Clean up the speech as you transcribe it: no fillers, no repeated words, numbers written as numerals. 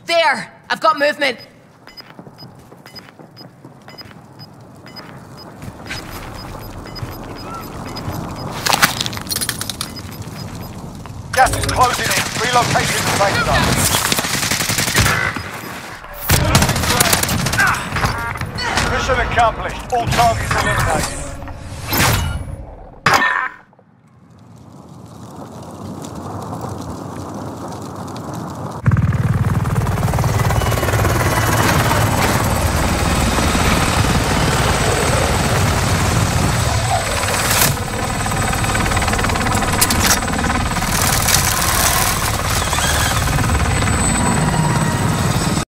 There! I've got movement. Gas is closing in. Relocating the safe zone. Mission accomplished. All targets eliminated.